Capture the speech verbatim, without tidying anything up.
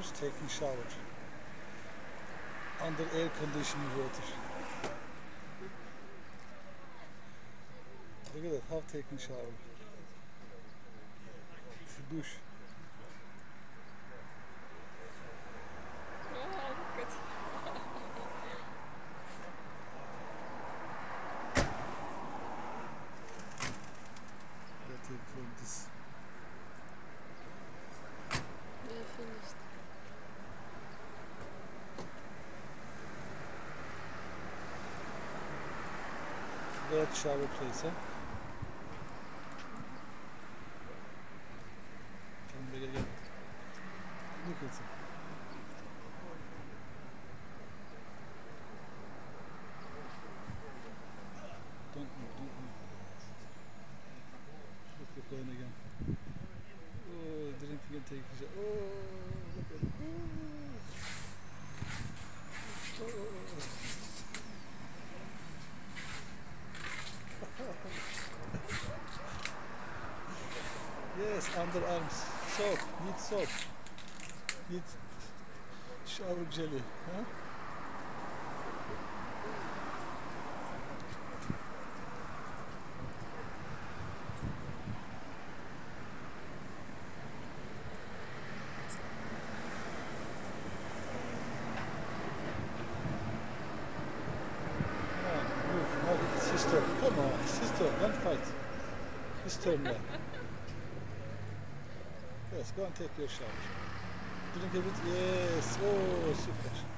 foreigners taking shower under air conditioning water. Look at that, how taking shower. Şu duş. Oh, look at They'll take from this. They finished. That shower place, huh? Come back again. Look at it. Don't move, don't move. Look, look going again. Oh, didn't even take his. Oh, look at it. Oh. Oh. Yes, underarms. Soap. Need soap. Need shower jelly. Huh? Come on, move. No, sister. Come on, sister. Don't fight. Sister now. Yes, go and take your shower. Drink a bit. Yes. Oh, super.